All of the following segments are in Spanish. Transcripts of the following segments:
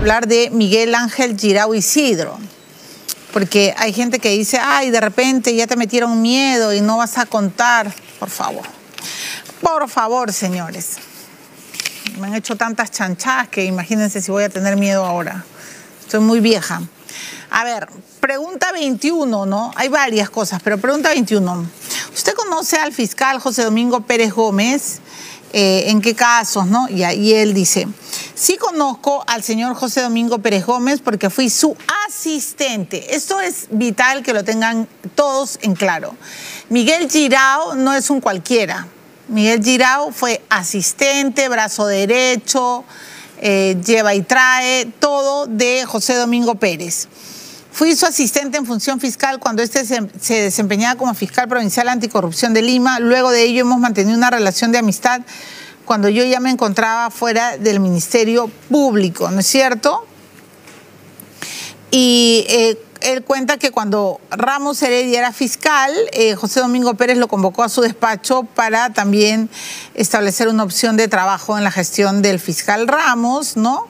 hablar de Miguel Ángel Jirao Isidro, porque hay gente que dice, ay, de repente ya te metieron miedo y no vas a contar. Por favor, señores. Me han hecho tantas chanchadas que imagínense si voy a tener miedo ahora. Estoy muy vieja. A ver, pregunta 21, ¿no? Hay varias cosas, pero pregunta 21. ¿Usted conoce al fiscal José Domingo Pérez Gómez? ¿En qué casos, no? Y él dice, sí conozco al señor José Domingo Pérez Gómez porque fui su asistente. Esto es vital que lo tengan todos en claro. Miguel Jirao no es un cualquiera. Miguel Jirao fue asistente, brazo derecho, lleva y trae, todo de José Domingo Pérez. Fui su asistente en función fiscal cuando este se desempeñaba como fiscal provincial anticorrupción de Lima. Luego de ello hemos mantenido una relación de amistad cuando yo ya me encontraba fuera del Ministerio Público, ¿no es cierto? Y él cuenta que cuando Ramos Heredia era fiscal, José Domingo Pérez lo convocó a su despacho para también establecer una opción de trabajo en la gestión del fiscal Ramos, ¿no?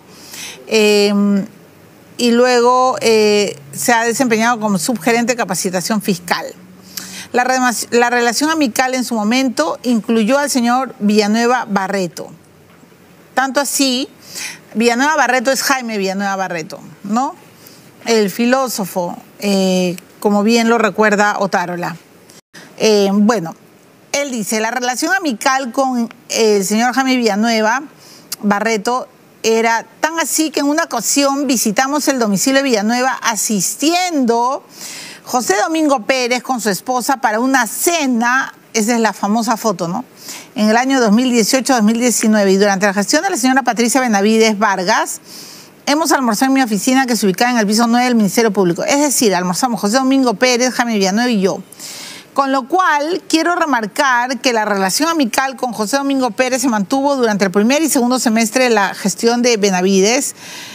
Y luego se ha desempeñado como subgerente de capacitación fiscal. La relación amical en su momento incluyó al señor Villanueva Barreto. Tanto así, Villanueva Barreto es Jaime Villanueva Barreto, ¿no? El filósofo, como bien lo recuerda Otárola. Bueno, él dice, la relación amical con el señor Jaime Villanueva Barreto era tan así que en una ocasión visitamos el domicilio de Villanueva asistiendo José Domingo Pérez con su esposa para una cena, esa es la famosa foto, ¿no? En el año 2018-2019 y durante la gestión de la señora Patricia Benavides Vargas, hemos almorzado en mi oficina que se ubicaba en el piso 9 del Ministerio Público. Es decir, almorzamos José Domingo Pérez, Jaime Villanueva y yo. Con lo cual, quiero remarcar que la relación amical con José Domingo Pérez se mantuvo durante el primer y segundo semestre de la gestión de Benavides.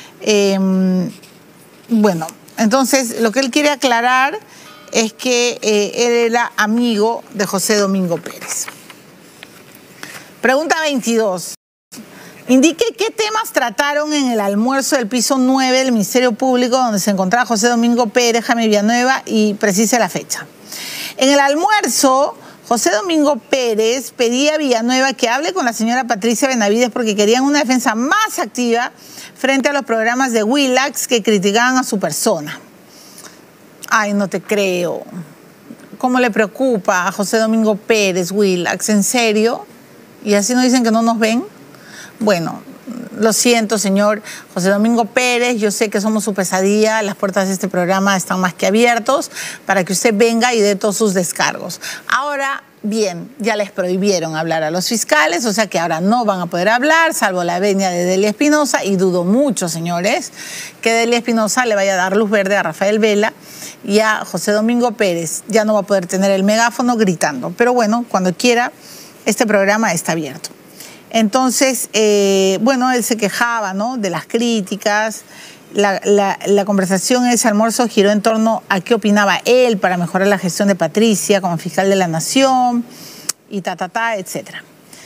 Bueno, entonces, lo que él quiere aclarar es que él era amigo de José Domingo Pérez. Pregunta 22. Indique qué temas trataron en el almuerzo del piso 9 del Ministerio Público donde se encontraba José Domingo Pérez, Jaime Villanueva y precise la fecha. En el almuerzo, José Domingo Pérez pedía a Villanueva que hable con la señora Patricia Benavides porque querían una defensa más activa frente a los programas de Willax que criticaban a su persona. Ay, no te creo. ¿Cómo le preocupa a José Domingo Pérez Willax? ¿En serio? ¿Y así nos dicen que no nos ven? Bueno, lo siento, señor José Domingo Pérez, yo sé que somos su pesadilla, las puertas de este programa están más que abiertos para que usted venga y dé todos sus descargos. Ahora, bien, ya les prohibieron hablar a los fiscales, o sea que ahora no van a poder hablar, salvo la venia de Delia Espinosa, y dudo mucho, señores, que Delia Espinosa le vaya a dar luz verde a Rafael Vela y a José Domingo Pérez. Ya no va a poder tener el megáfono gritando, pero bueno, cuando quiera, este programa está abierto. Entonces, bueno, él se quejaba, ¿no?, de las críticas. La conversación en ese almuerzo giró en torno a qué opinaba él para mejorar la gestión de Patricia como fiscal de la Nación y etcétera.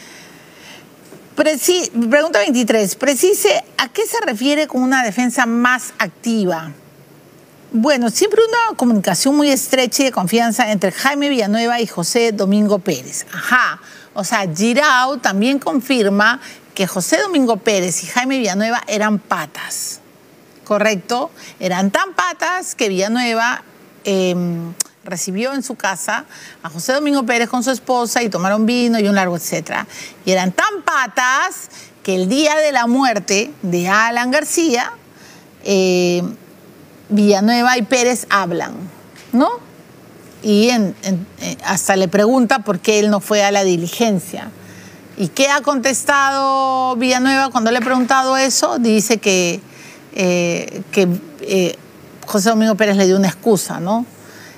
Pregunta 23. Precise, ¿a qué se refiere con una defensa más activa? Bueno, siempre una comunicación muy estrecha y de confianza entre Jaime Villanueva y José Domingo Pérez. Ajá. O sea, Jirao también confirma que José Domingo Pérez y Jaime Villanueva eran patas, ¿correcto? Eran tan patas que Villanueva recibió en su casa a José Domingo Pérez con su esposa y tomaron vino y un largo etcétera. Y eran tan patas que el día de la muerte de Alan García, Villanueva y Pérez hablan, ¿no? Y hasta le pregunta por qué él no fue a la diligencia. ¿Y qué ha contestado Villanueva cuando le ha preguntado eso? Dice que José Domingo Pérez le dio una excusa, ¿no?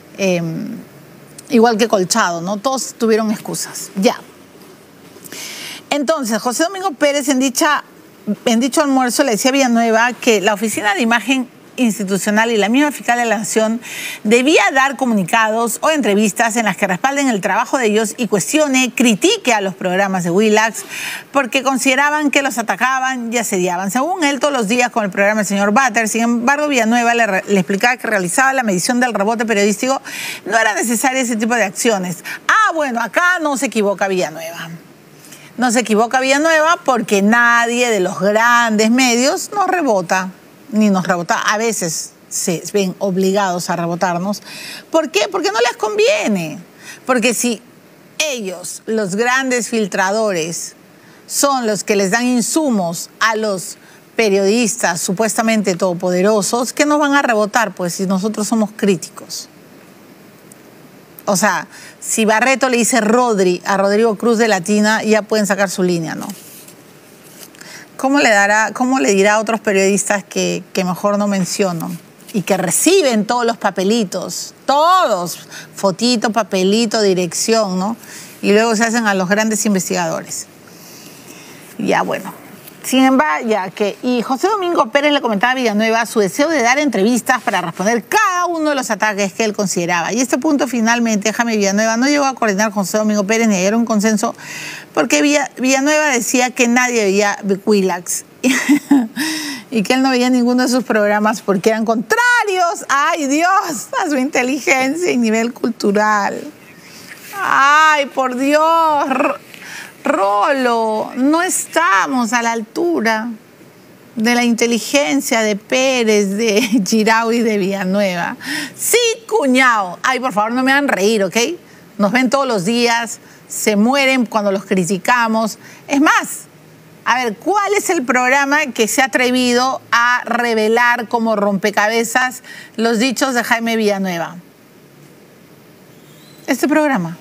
Igual que Colchado, ¿no? Todos tuvieron excusas. Ya. Entonces, José Domingo Pérez en dicho almuerzo le decía a Villanueva que la oficina de imagen institucional y la misma fiscal de la Nación debía dar comunicados o entrevistas en las que respalden el trabajo de ellos y cuestione, critique a los programas de Willax porque consideraban que los atacaban y asediaban. Según él, todos los días con el programa del señor Batter. Sin embargo, Villanueva le explicaba que realizaba la medición del rebote periodístico. No era necesario ese tipo de acciones. Ah, bueno, acá no se equivoca Villanueva. No se equivoca Villanueva porque nadie de los grandes medios nos rebota, ni nos rebota. A veces se ven obligados a rebotarnos. ¿Por qué? Porque no les conviene. Porque si ellos, los grandes filtradores, son los que les dan insumos a los periodistas supuestamente todopoderosos, ¿qué nos van a rebotar? Pues si nosotros somos críticos. O sea, si Barreto le dice Rodri a Rodrigo Cruz de Latina, ya pueden sacar su línea, ¿no? ¿Cómo le dirá a otros periodistas que mejor no menciono? Y que reciben todos los papelitos, todos, fotito, papelito, dirección, ¿no? Y luego se hacen a los grandes investigadores. Ya, bueno. Sin embargo, y José Domingo Pérez le comentaba a Villanueva su deseo de dar entrevistas para responder cada uno de los ataques que él consideraba. Y este punto finalmente, Jaime Villanueva no llegó a coordinar con José Domingo Pérez ni a llegar a un consenso porque Villanueva decía que nadie veía Willax y que él no veía ninguno de sus programas porque eran contrarios, ¡ay Dios!, a su inteligencia y nivel cultural. ¡Ay, por Dios! Rolo, no estamos a la altura de la inteligencia de Pérez, de Girau y de Villanueva. Sí, cuñado. Ay, por favor, no me hagan reír, ¿ok? Nos ven todos los días, se mueren cuando los criticamos. Es más, a ver, ¿cuál es el programa que se ha atrevido a revelar como rompecabezas los dichos de Jaime Villanueva? Este programa.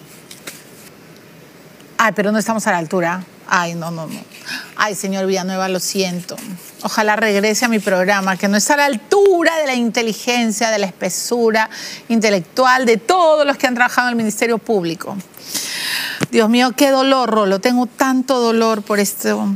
Ay, pero no estamos a la altura. Ay, no. Ay, señor Villanueva, lo siento. Ojalá regrese a mi programa, que no está a la altura de la inteligencia, de la espesura intelectual de todos los que han trabajado en el Ministerio Público. Dios mío, qué dolor, Rolo. Tengo tanto dolor por esto.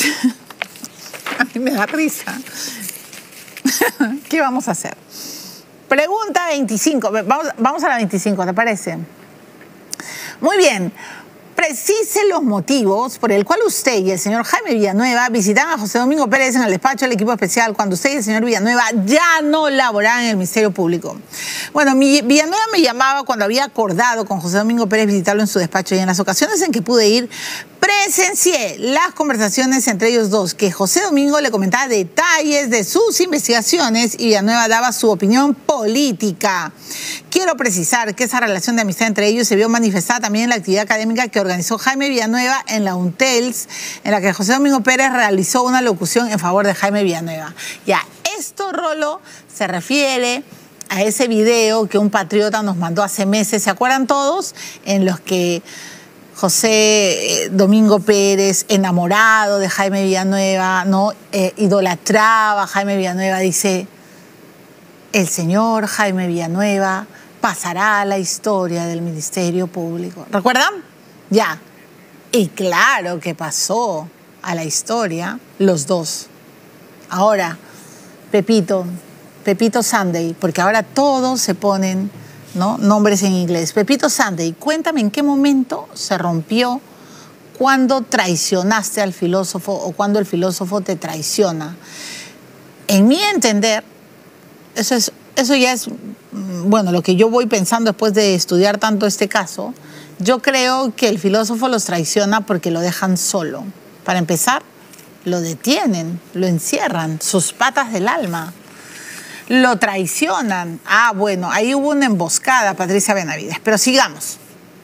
A mí me da risa. ¿Qué vamos a hacer? Pregunta 25. Vamos a la 25, ¿te parece? Muy bien. Precise los motivos por el cual usted y el señor Jaime Villanueva visitan a José Domingo Pérez en el despacho del equipo especial cuando usted y el señor Villanueva ya no laboraban en el Ministerio Público. Bueno, Villanueva me llamaba cuando había acordado con José Domingo Pérez visitarlo en su despacho y en las ocasiones en que pude ir, presencié las conversaciones entre ellos dos, que José Domingo le comentaba detalles de sus investigaciones y Villanueva daba su opinión política. Quiero precisar que esa relación de amistad entre ellos se vio manifestada también en la actividad académica que organizó Jaime Villanueva en la UNTELS, en la que José Domingo Pérez realizó una locución en favor de Jaime Villanueva. Ya, esto, Rolo, se refiere a ese video que un patriota nos mandó hace meses, ¿se acuerdan todos? En los que José Domingo Pérez, enamorado de Jaime Villanueva, ¿no? Idolatraba a Jaime Villanueva, dice, el señor Jaime Villanueva pasará a la historia del Ministerio Público. ¿Recuerdan? Ya. Y claro que pasó a la historia los dos. Ahora, Pepito Sunday, porque ahora todos se ponen, ¿no?, nombres en inglés. Pepito Sunday, cuéntame en qué momento se rompió, cuando traicionaste al filósofo o cuando el filósofo te traiciona. En mi entender, eso ya es, bueno, lo que yo voy pensando después de estudiar tanto este caso. Yo creo que el filósofo los traiciona porque lo dejan solo. Para empezar, lo detienen, lo encierran, sus patas del alma. Lo traicionan. Ah, bueno, ahí hubo una emboscada, Patricia Benavides. Pero sigamos.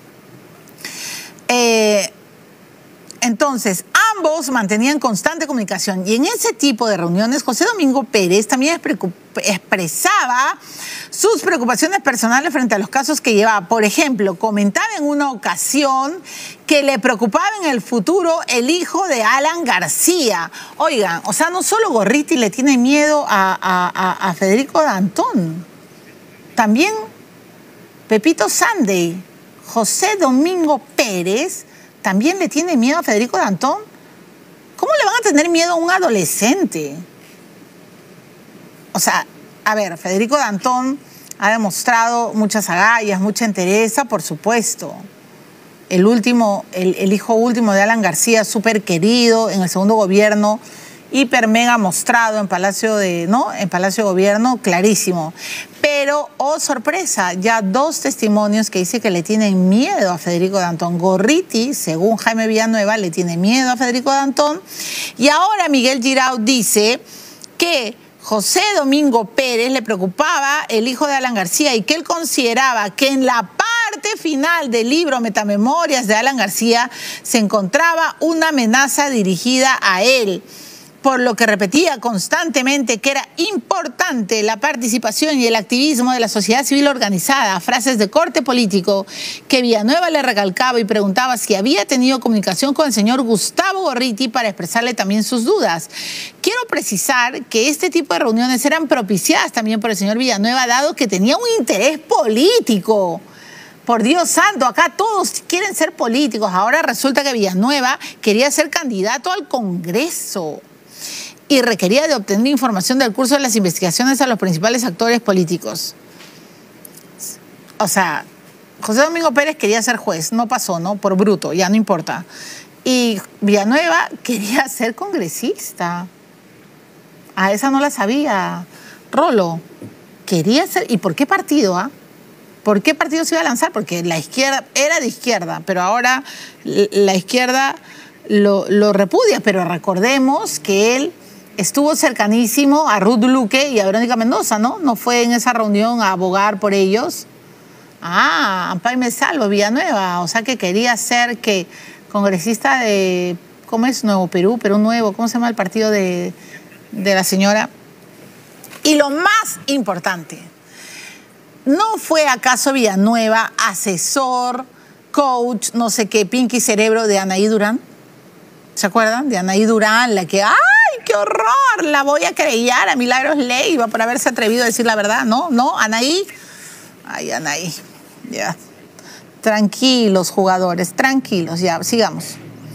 Entonces, ambos mantenían constante comunicación y en ese tipo de reuniones José Domingo Pérez también expresaba sus preocupaciones personales frente a los casos que llevaba. Por ejemplo, comentaba en una ocasión que le preocupaba en el futuro el hijo de Alan García. Oigan, o sea, no solo Gorriti le tiene miedo a Federico Dantón, también Pepito Sunday, José Domingo Pérez, también le tiene miedo a Federico Dantón. ¿Cómo le van a tener miedo a un adolescente? O sea, A ver, Federico Dantón ha demostrado muchas agallas, mucha entereza, por supuesto. El hijo último de Alan García, súper querido en el segundo gobierno, hiper mega mostrado en Palacio en Palacio de Gobierno, clarísimo. Pero, oh sorpresa, ya 2 testimonios que dice que le tienen miedo a Federico Dantón. Gorriti, según Jaime Villanueva, le tiene miedo a Federico Dantón. Y ahora Miguel Giraud dice que José Domingo Pérez le preocupaba el hijo de Alan García y que él consideraba que en la parte final del libro Metamemorias de Alan García se encontraba una amenaza dirigida a él, por lo que repetía constantemente que era importante la participación y el activismo de la sociedad civil organizada, frases de corte político que Villanueva le recalcaba y preguntaba si había tenido comunicación con el señor Gustavo Gorriti para expresarle también sus dudas. Quiero precisar que este tipo de reuniones eran propiciadas también por el señor Villanueva, dado que tenía un interés político. Por Dios santo, acá todos quieren ser políticos. Ahora resulta que Villanueva quería ser candidato al Congreso y requería de obtener información del curso de las investigaciones a los principales actores políticos. O sea, José Domingo Pérez quería ser juez, no pasó, ¿no? Por bruto, ya no importa. Y Villanueva quería ser congresista. A esa no la sabía. Rolo, quería ser... ¿Y por qué partido, ah? ¿Por qué partido se iba a lanzar? Porque la izquierda era de izquierda, pero ahora la izquierda lo repudia. Pero recordemos que él estuvo cercanísimo a Ruth Luque y a Verónica Mendoza, ¿no? ¿No fue en esa reunión a abogar por ellos? Ah, Ampay me salvo, Villanueva. O sea que quería ser que congresista de... ¿Cómo es? Nuevo Perú, Perú Nuevo. ¿Cómo se llama el partido de la señora? Y lo más importante, ¿no fue acaso Villanueva asesor, coach, no sé qué, Pinky Cerebro de Anaí Durán? ¿Se acuerdan? De Anaí Durán, la que... ¡Ay, qué horror! La voy a querellar a Milagros Leiva por haberse atrevido a decir la verdad. ¿No? ¿No? Anaí. Ay, Anaí. Ya. Tranquilos, jugadores. Tranquilos. Ya, sigamos.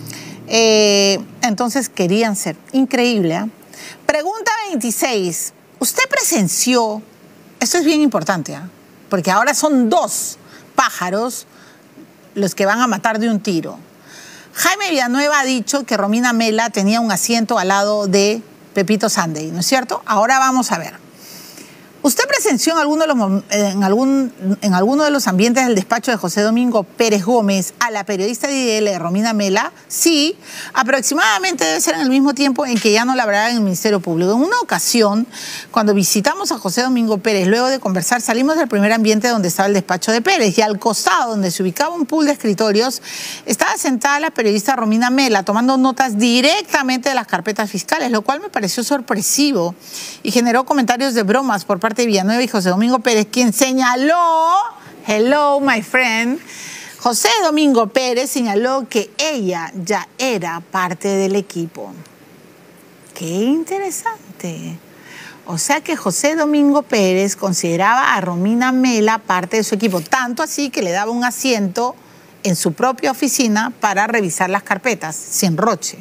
Entonces querían ser. Increíble, ¿eh? Pregunta 26. ¿Usted presenció? Esto es bien importante, ¿eh? Porque ahora son 2 pájaros los que van a matar de un tiro. Jaime Villanueva ha dicho que Romina Mela tenía un asiento al lado de Pepito Sunday, ¿no es cierto? Ahora vamos a ver. ¿Usted presenció en alguno de los ambientes del despacho de José Domingo Pérez Gómez a la periodista de IDL, Romina Mela? Sí, aproximadamente debe ser en el mismo tiempo en que ya no laboraba en el Ministerio Público. En una ocasión, cuando visitamos a José Domingo Pérez, luego de conversar, salimos del primer ambiente donde estaba el despacho de Pérez y al costado, donde se ubicaba un pool de escritorios, estaba sentada la periodista Romina Mela tomando notas directamente de las carpetas fiscales, lo cual me pareció sorpresivo y generó comentarios de bromas por parte de Villanueva y José Domingo Pérez, quien señaló, hello my friend, José Domingo Pérez señaló que ella ya era parte del equipo. Qué interesante. O sea que José Domingo Pérez consideraba a Romina Mela parte de su equipo, tanto así que le daba un asiento en su propia oficina para revisar las carpetas, sin roche.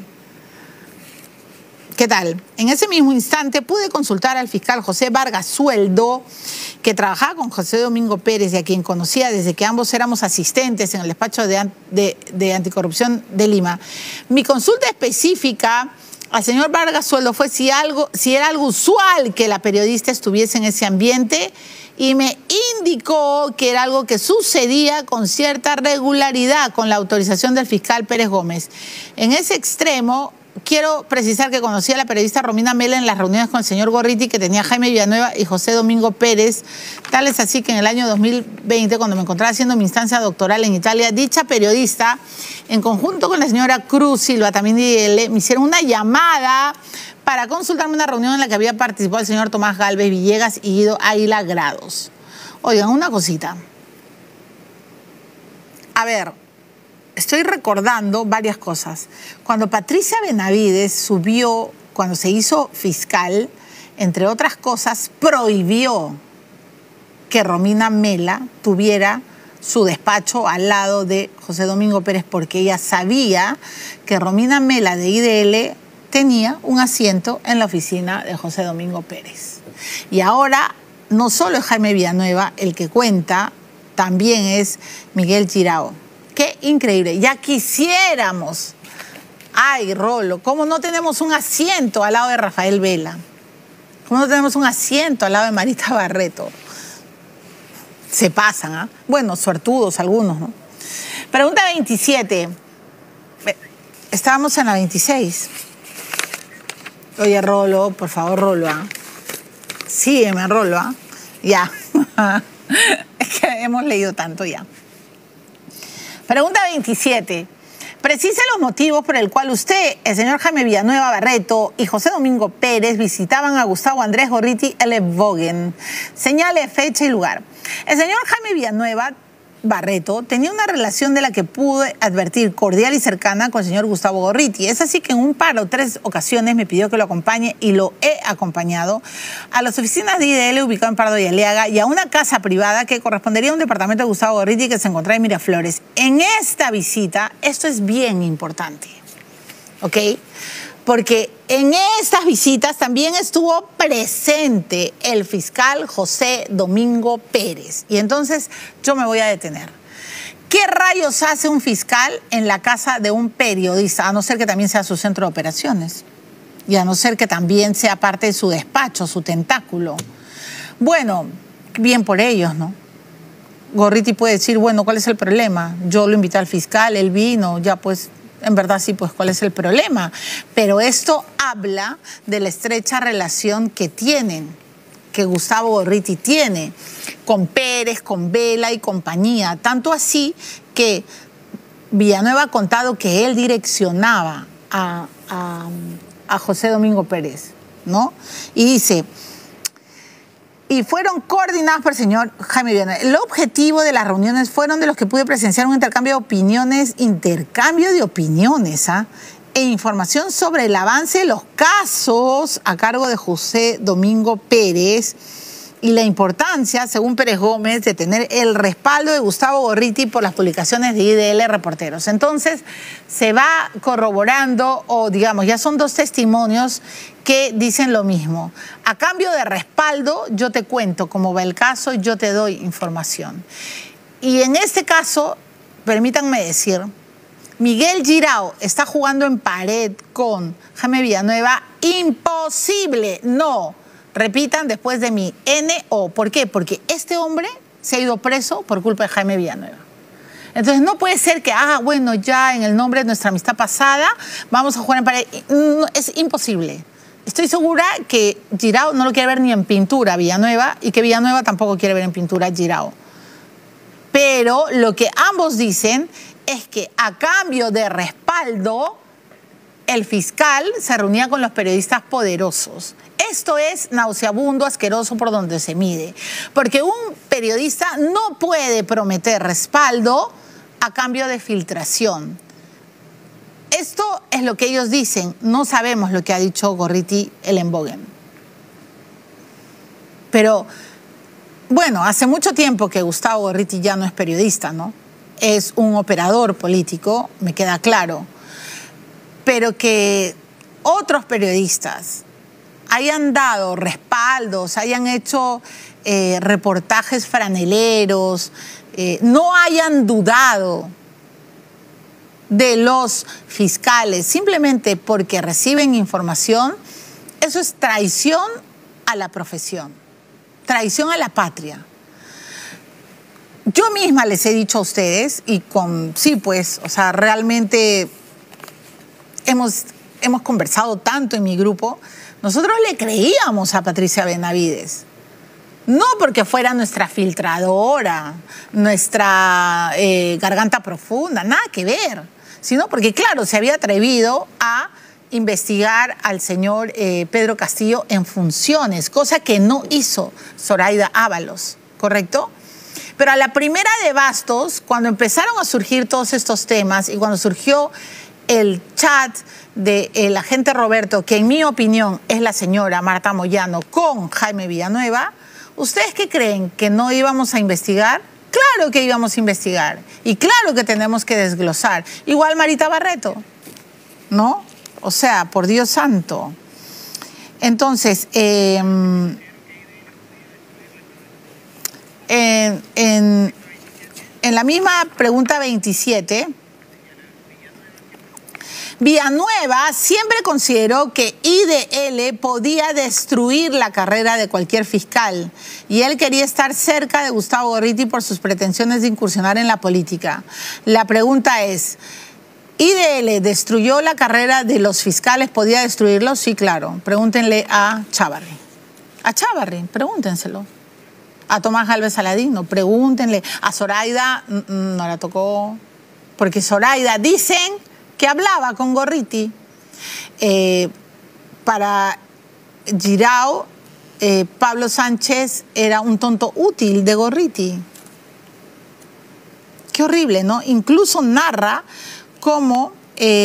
¿Qué tal? En ese mismo instante pude consultar al fiscal José Vargas Sueldo, que trabajaba con José Domingo Pérez y a quien conocía desde que ambos éramos asistentes en el despacho de anticorrupción de Lima. Mi consulta específica al señor Vargas Sueldo fue si era algo usual que la periodista estuviese en ese ambiente y me indicó que era algo que sucedía con cierta regularidad con la autorización del fiscal Pérez Gómez. En ese extremo, quiero precisar que conocí a la periodista Romina Mela en las reuniones con el señor Gorriti que tenía Jaime Villanueva y José Domingo Pérez. Tal es así que en el año 2020, cuando me encontraba haciendo mi instancia doctoral en Italia, dicha periodista, en conjunto con la señora Cruz Silva, también de IDL, me hicieron una llamada para consultarme una reunión en la que había participado el señor Tomás Galvez Villegas y Guido Águila Grados. Oigan, una cosita. A ver, estoy recordando varias cosas. Cuando Patricia Benavides subió, cuando se hizo fiscal, entre otras cosas, prohibió que Romina Mela tuviera su despacho al lado de José Domingo Pérez, porque ella sabía que Romina Mela de IDL tenía un asiento en la oficina de José Domingo Pérez. Y ahora no solo es Jaime Villanueva el que cuenta, también es Miguel Girao. ¡Qué increíble! Ya quisiéramos. Ay, Rolo, ¿cómo no tenemos un asiento al lado de Rafael Vela? ¿Cómo no tenemos un asiento al lado de Marita Barreto? Se pasan, ¿ah? Bueno, suertudos algunos, ¿no? Pregunta 27. Estábamos en la 26. Oye, Rolo, por favor, Rolo, ¿ah? Sígueme, Rolo, ¿ah? Ya. Es que hemos leído tanto ya. Pregunta 27. Precise los motivos por el cual usted, el señor Jaime Villanueva Barreto y José Domingo Pérez visitaban a Gustavo Andrés Gorriti Ellenbogen. Señale fecha y lugar. El señor Jaime Villanueva Barreto tenía una relación de la que pude advertir cordial y cercana con el señor Gustavo Gorriti. Es así que en un par o tres ocasiones me pidió que lo acompañe y lo he acompañado a las oficinas de IDL ubicado en Pardo y Aliaga y a una casa privada que correspondería a un departamento de Gustavo Gorriti que se encontraba en Miraflores. En esta visita, esto es bien importante, ¿ok? Porque en estas visitas también estuvo presente el fiscal José Domingo Pérez. Y entonces yo me voy a detener. ¿Qué rayos hace un fiscal en la casa de un periodista? A no ser que también sea su centro de operaciones. Y a no ser que también sea parte de su despacho, su tentáculo. Bueno, bien por ellos, ¿no? Gorriti puede decir, bueno, ¿cuál es el problema? Yo lo invité al fiscal, él vino, ya pues... En verdad sí, pues ¿cuál es el problema? Pero esto habla de la estrecha relación que tienen, que Gustavo Gorriti tiene con Pérez, con Vela y compañía. Tanto así que Villanueva ha contado que él direccionaba a José Domingo Pérez, ¿no? Y dice... Y fueron coordinados por el señor Jaime Villanueva. El objetivo de las reuniones fueron de los que pude presenciar un intercambio de opiniones, ¿ah? E información sobre el avance de los casos a cargo de José Domingo Pérez y la importancia, según Pérez Gómez, de tener el respaldo de Gustavo Gorriti por las publicaciones de IDL Reporteros. Entonces, se va corroborando, o digamos, ya son dos testimonios que dicen lo mismo. A cambio de respaldo, yo te cuento cómo va el caso y yo te doy información. Y en este caso, permítanme decir, Miguel Girao está jugando en pared con Jaime Villanueva. Imposible, no. Repitan después de mí, N-O. ¿Por qué? Porque este hombre se ha ido preso por culpa de Jaime Villanueva. Entonces no puede ser que, bueno, ya en el nombre de nuestra amistad pasada vamos a jugar en pared. No, es imposible. Estoy segura que Girao no lo quiere ver ni en pintura Villanueva y que Villanueva tampoco quiere ver en pintura a Girao. Pero lo que ambos dicen es que a cambio de respaldo, el fiscal se reunía con los periodistas poderosos. Esto es nauseabundo, asqueroso por donde se mide. Porque un periodista no puede prometer respaldo a cambio de filtración. Esto es lo que ellos dicen. No sabemos lo que ha dicho Gorriti Ellenbogen. Pero, bueno, hace mucho tiempo que Gustavo Gorriti ya no es periodista, ¿no? Es un operador político, me queda claro. Pero que otros periodistas hayan dado respaldos, hayan hecho reportajes franeleros, no hayan dudado de los fiscales simplemente porque reciben información, eso es traición a la profesión, traición a la patria. Yo misma les he dicho a ustedes, y sí, pues, o sea, realmente hemos conversado tanto en mi grupo. Nosotros le creíamos a Patricia Benavides, no porque fuera nuestra filtradora, nuestra garganta profunda, nada que ver, sino porque, claro, se había atrevido a investigar al señor Pedro Castillo en funciones, cosa que no hizo Zoraida Ábalos, ¿correcto? Pero a la primera de bastos, cuando empezaron a surgir todos estos temas y cuando surgió el chat del agente Roberto, que en mi opinión es la señora Marta Moyano, con Jaime Villanueva, ¿ustedes qué creen? ¿Que no íbamos a investigar? Claro que íbamos a investigar y claro que tenemos que desglosar. Igual Marita Barreto, ¿no? O sea, por Dios santo. Entonces, en la misma pregunta 27, Villanueva siempre consideró que IDL podía destruir la carrera de cualquier fiscal y él quería estar cerca de Gustavo Gorriti por sus pretensiones de incursionar en la política. La pregunta es, ¿IDL destruyó la carrera de los fiscales? ¿Podía destruirlo? Sí, claro. Pregúntenle a Chávarri. A Chávarri, pregúntenselo. A Tomás Gálvez Saladino, pregúntenle. A Zoraida no la tocó, porque Zoraida dicen que hablaba con Gorriti. Para Girao, Pablo Sánchez era un tonto útil de Gorriti. Qué horrible, ¿no? Incluso narra cómo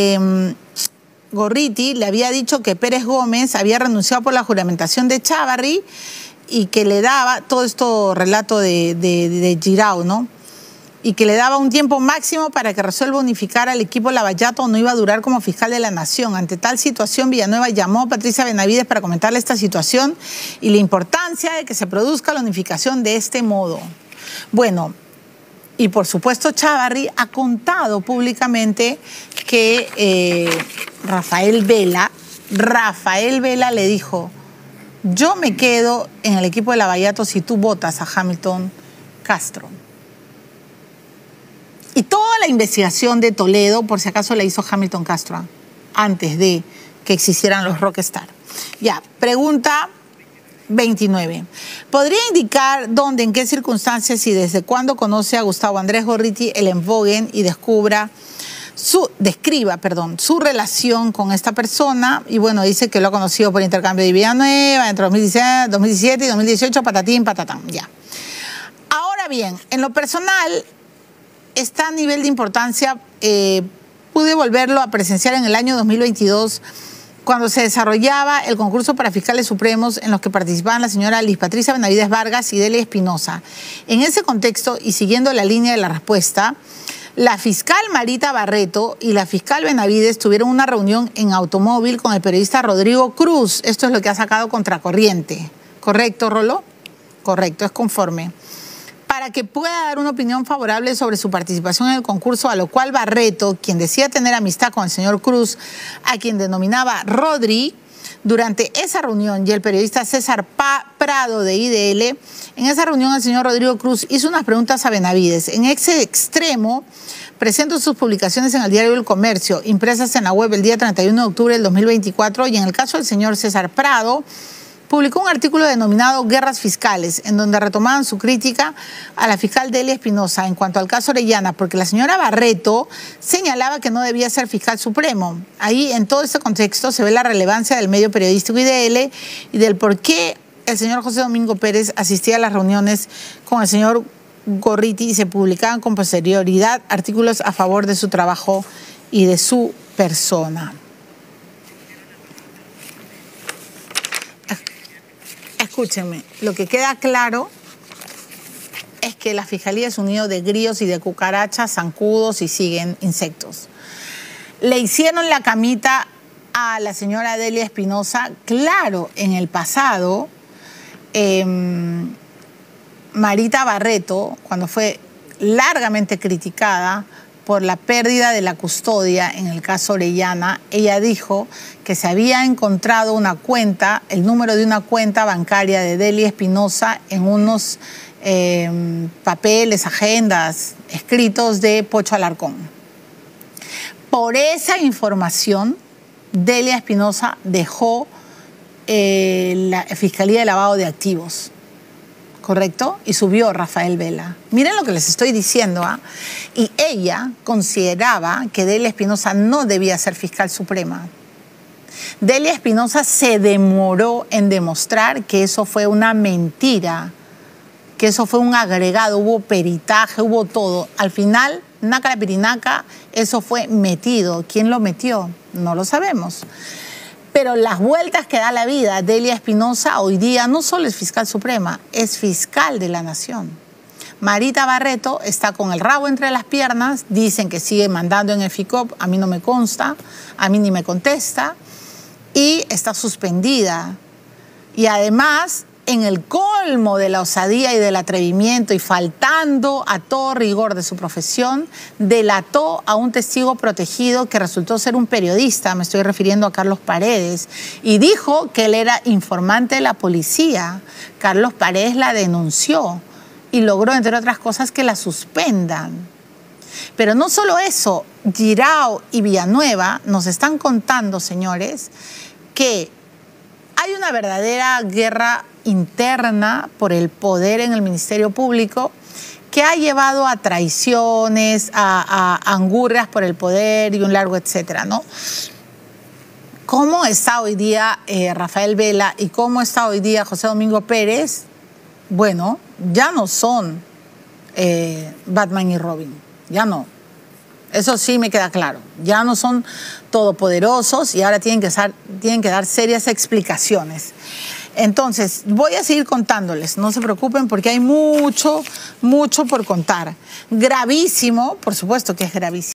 Gorriti le había dicho que Pérez Gómez había renunciado por la juramentación de Chávarri y que le daba, todo esto relato de Girao, ¿no? Y que le daba un tiempo máximo para que resuelva unificar al equipo Lavallato o no iba a durar como fiscal de la nación. Ante tal situación, Villanueva llamó a Patricia Benavides para comentarle esta situación y la importancia de que se produzca la unificación de este modo. Bueno, y por supuesto Chávarri ha contado públicamente que Rafael Vela le dijo: yo me quedo en el equipo de Lavallato si tú votas a Hamilton Castro. Y toda la investigación de Toledo, por si acaso, la hizo Hamilton Castro antes de que existieran los Rockstar. Ya, pregunta 29. ¿Podría indicar dónde, en qué circunstancias y desde cuándo conoce a Gustavo Andrés Gorriti el Envoguen y describa su relación con esta persona? Y bueno, dice que lo ha conocido por intercambio de Villanueva entre 2017 y 2018, patatín, patatán, ya. Ahora bien, en lo personal, este nivel de importancia pude volverlo a presenciar en el año 2022, cuando se desarrollaba el concurso para fiscales supremos en los que participaban la señora Liz Patricia Benavides Vargas y Delia Espinosa. En ese contexto, y siguiendo la línea de la respuesta, la fiscal Marita Barreto y la fiscal Benavides tuvieron una reunión en automóvil con el periodista Rodrigo Cruz. Esto es lo que ha sacado Contracorriente. ¿Correcto, Rolo? Correcto, es conforme. Para que pueda dar una opinión favorable sobre su participación en el concurso, a lo cual Barreto, quien decía tener amistad con el señor Cruz, a quien denominaba Rodri, durante esa reunión, y el periodista César Prado de IDL, en esa reunión el señor Rodrigo Cruz hizo unas preguntas a Benavides. En ese extremo, presento sus publicaciones en el Diario del Comercio, impresas en la web el día 31 de octubre del 2024, y en el caso del señor César Prado, publicó un artículo denominado Guerras Fiscales, en donde retomaban su crítica a la fiscal Delia Espinosa en cuanto al caso Orellana, porque la señora Barreto señalaba que no debía ser fiscal supremo. Ahí, en todo este contexto, se ve la relevancia del medio periodístico IDL y del por qué el señor José Domingo Pérez asistía a las reuniones con el señor Gorriti y se publicaban con posterioridad artículos a favor de su trabajo y de su persona. Escúchenme, lo que queda claro es que la Fiscalía es un nido de grillos y de cucarachas, zancudos y siguen insectos. Le hicieron la camita a la señora Delia Espinosa. Claro, en el pasado, Marita Barreto, cuando fue largamente criticada por la pérdida de la custodia en el caso Orellana, ella dijo que se había encontrado una cuenta, el número de una cuenta bancaria de Delia Espinosa en unos papeles, agendas, escritos de Pocho Alarcón. Por esa información, Delia Espinosa dejó la Fiscalía de Lavado de Activos. ¿Correcto? Y subió Rafael Vela. Miren lo que les estoy diciendo, ¿ah? Y ella consideraba que Delia Espinosa no debía ser fiscal suprema. Delia Espinosa se demoró en demostrar que eso fue una mentira, que eso fue un agregado, hubo peritaje, hubo todo. Al final, naca la pirinaca, eso fue metido. ¿Quién lo metió? No lo sabemos. Pero las vueltas que da la vida, Delia Espinosa hoy día no solo es fiscal suprema, es fiscal de la nación. Marita Barreto está con el rabo entre las piernas, dicen que sigue mandando en el FICOP, a mí no me consta, a mí ni me contesta, y está suspendida. Y además, en el colmo de la osadía y del atrevimiento y faltando a todo rigor de su profesión, delató a un testigo protegido que resultó ser un periodista, me estoy refiriendo a Carlos Paredes, y dijo que él era informante de la policía. Carlos Paredes la denunció y logró, entre otras cosas, que la suspendan. Pero no solo eso, Guirao y Villanueva nos están contando, señores, que hay una verdadera guerra interna por el poder en el Ministerio Público que ha llevado a traiciones, a angurrias por el poder y un largo etcétera, ¿no? ¿Cómo está hoy día Rafael Vela y cómo está hoy día José Domingo Pérez? Bueno, ya no son Batman y Robin, ya no. Eso sí me queda claro. Ya no son todopoderosos y ahora tienen que dar serias explicaciones. Entonces, voy a seguir contándoles, no se preocupen porque hay mucho por contar. Gravísimo, por supuesto que es gravísimo.